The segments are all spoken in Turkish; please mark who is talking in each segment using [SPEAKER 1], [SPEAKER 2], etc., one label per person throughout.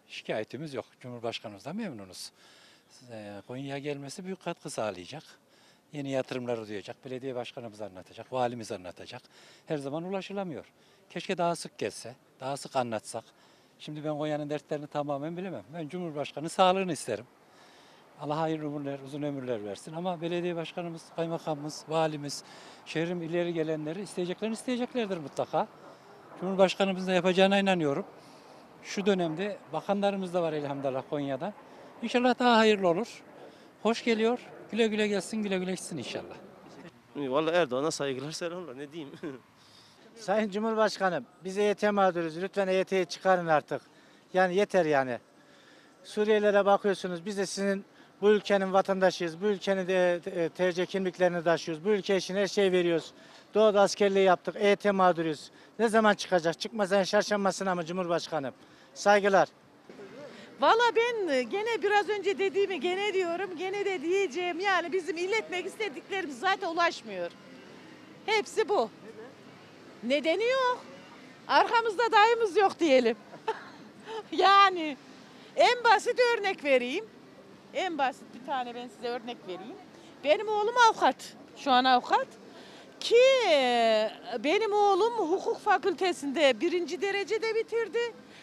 [SPEAKER 1] Şikayetimiz yok. Cumhurbaşkanımızdan memnunuz. Konya'ya gelmesi büyük katkı sağlayacak. Yeni yatırımları duyacak. Belediye başkanımız anlatacak. Valimiz anlatacak. Her zaman ulaşılamıyor. Keşke daha sık gelse. Daha sık anlatsak. Şimdi ben Konya'nın dertlerini tamamen bilemem. Ben Cumhurbaşkanı sağlığını isterim. Allah hayırlı ömürler, uzun ömürler versin. Ama belediye başkanımız, kaymakamımız, valimiz, şehrin ileri gelenleri isteyeceklerdir mutlaka. Cumhurbaşkanımızın da yapacağına inanıyorum. Şu dönemde bakanlarımız da var elhamdülillah Konya'da. İnşallah daha hayırlı olur. Hoş geliyor. Güle güle gelsin, güle güle gitsin inşallah.
[SPEAKER 2] Vallahi Erdoğan'a saygılar selamlar ne diyeyim.
[SPEAKER 3] Sayın Cumhurbaşkanım, biz EYT mağduruz. Lütfen EYT'yi çıkarın artık. Yani yeter yani. Suriyelilere bakıyorsunuz. Biz de sizin bu ülkenin vatandaşıyız. Bu ülkenin de TC kimliklerini taşıyoruz. Bu ülke için her şeyi veriyoruz. Doğuda askerliği yaptık. EYT mağduruyuz. Ne zaman çıkacak? Çıkmasa çarşambasına mı Cumhurbaşkanım? Saygılar.
[SPEAKER 4] Valla ben gene biraz önce dediğimi gene diyorum, gene de diyeceğim. Yani bizim iletmek istediklerimiz zaten ulaşmıyor. Hepsi bu. Nedeni yok. Arkamızda dayımız yok diyelim. Yani en basit örnek vereyim. En basit bir tane ben size örnek vereyim. Benim oğlum avukat. Şu an avukat. Ki benim oğlum hukuk fakültesinde 1. derecede bitirdi.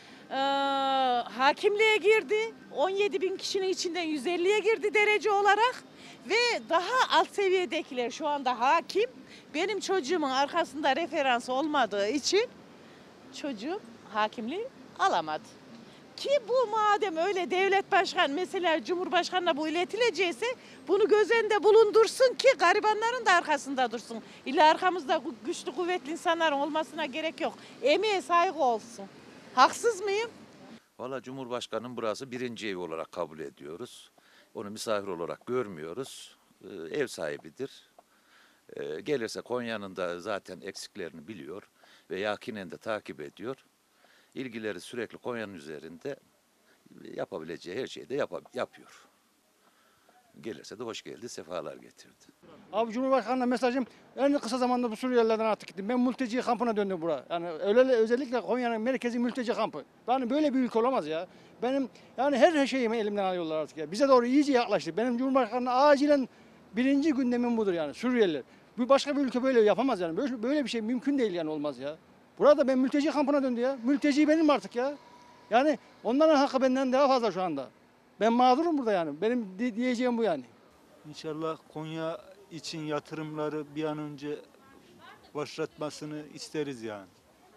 [SPEAKER 4] Hakimliğe girdi. 17 bin kişinin içinden 150'ye girdi derece olarak. Ve daha alt seviyedekiler şu anda hakim. Benim çocuğumun arkasında referans olmadığı için çocuğum hakimliği alamadı. Ki bu madem öyle devlet başkanı mesela Cumhurbaşkanı'na bu iletilecekse bunu göz önünde bulundursun ki garibanların da arkasında dursun. İlla arkamızda güçlü kuvvetli insanların olmasına gerek yok. Emeğe saygı olsun. Haksız mıyım?
[SPEAKER 5] Valla Cumhurbaşkanı'nın burası birinci evi olarak kabul ediyoruz. Onu misafir olarak görmüyoruz. Ev sahibidir. Gelirse Konya'nın da zaten eksiklerini biliyor ve yakinen de takip ediyor. İlgileri sürekli Konya'nın üzerinde, yapabileceği her şeyi de yapıyor. Gelirse de hoş geldi, sefalar getirdi.
[SPEAKER 6] Abi Cumhurbaşkanı'na mesajım en kısa zamanda bu Suriyelilerden artık gittim. Ben mülteci kampına döndüm buraya. Yani öyle özellikle Konya'nın merkezi mülteci kampı. Yani böyle bir ülke olamaz ya. Benim yani her şeyimi elimden alıyorlar artık ya. Bize doğru iyice yaklaştı. Benim Cumhurbaşkanı'na acilen birinci gündemim budur yani Suriyeliler. Bu başka bir ülke böyle yapamaz yani. Böyle bir şey mümkün değil yani olmaz ya. Burada ben mülteci kampına döndü ya. Mülteci benim artık ya. Yani onların hakkı benden daha fazla şu anda. Ben mağdurum burada yani. Benim diyeceğim bu yani.
[SPEAKER 7] İnşallah Konya için yatırımları bir an önce başlatmasını isteriz yani.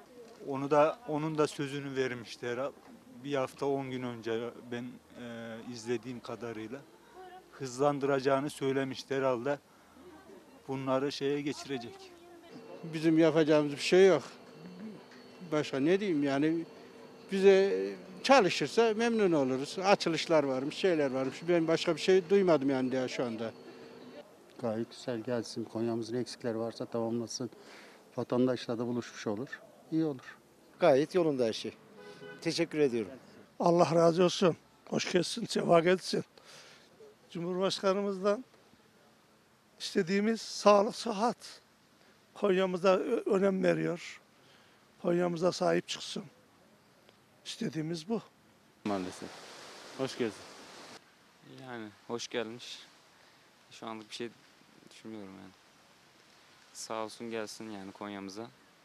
[SPEAKER 7] Onun da sözünü vermişti herhalde. Bir hafta 10 gün önce ben izlediğim kadarıyla hızlandıracağını söylemişti herhalde. Bunları şeye geçirecek.
[SPEAKER 8] Bizim yapacağımız bir şey yok. Başka ne diyeyim yani bize çalışırsa memnun oluruz. Açılışlar varmış, şeyler varmış. Ben başka bir şey duymadım yani daha şu anda.
[SPEAKER 9] Gayet güzel gelsin. Konya'mızın eksikleri varsa tamamlasın. Vatandaşla da buluşmuş olur. İyi olur.
[SPEAKER 3] Gayet yolunda her şey. Teşekkür ediyorum.
[SPEAKER 10] Allah razı olsun. Hoş gelsin, sefa gelsin. Cumhurbaşkanımızdan istediğimiz sağlık, sıhhat. Konya'mıza önem veriyor. Konya'mıza sahip çıksın. İstediğimiz bu.
[SPEAKER 11] Maalesef. Hoş geldin. Yani hoş gelmiş. Şu anlık bir şey düşünmüyorum yani. Sağ olsun gelsin yani Konya'mıza.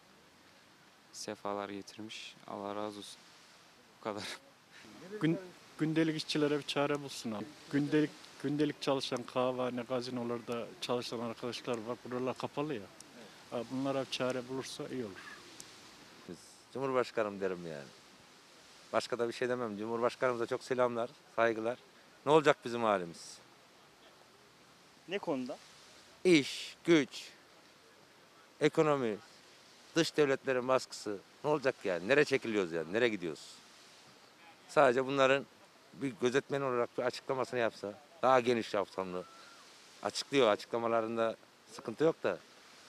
[SPEAKER 11] Sefalar getirmiş. Allah razı olsun. Bu kadar.
[SPEAKER 12] Gündelik işçilere bir çare bulsun abi. Gündelik çalışan kahvehane, gazinolarda çalışan arkadaşlar var. Buralar kapalı ya. Abi bunlara bir çare bulursa iyi olur.
[SPEAKER 5] Cumhurbaşkanım derim yani. Başka da bir şey demem. Cumhurbaşkanımıza çok selamlar, saygılar. Ne olacak bizim halimiz?
[SPEAKER 2] Ne konuda?
[SPEAKER 5] İş, güç, ekonomi, dış devletlerin baskısı. Ne olacak yani? Nereye çekiliyoruz yani? Nereye gidiyoruz? Sadece bunların bir gözetmen olarak bir açıklamasını yapsa, daha geniş kapsamlı. Açıklıyor, açıklamalarında sıkıntı yok da.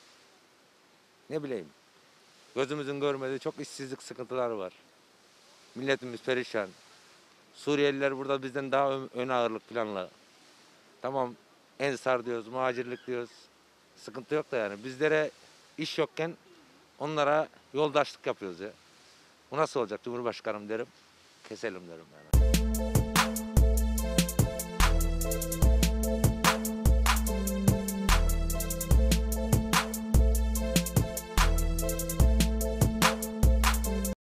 [SPEAKER 5] Ne bileyim. Gözümüzün görmediği çok işsizlik sıkıntıları var. Milletimiz perişan. Suriyeliler burada bizden daha ön ağırlık planla. Tamam ensar diyoruz, muhacirlik diyoruz. Sıkıntı yok da yani. Bizlere iş yokken onlara yoldaşlık yapıyoruz ya. Bu nasıl olacak Cumhurbaşkanım derim. keselim derim yani.